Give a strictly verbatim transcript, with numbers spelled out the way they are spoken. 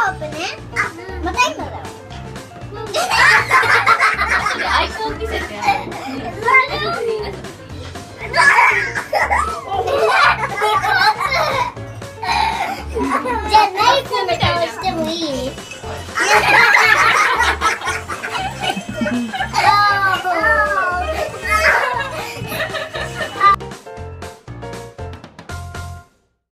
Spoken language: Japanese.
ープね。あ、また今だよ。 アイコン見せて。 じゃあナイフの顔してもいい？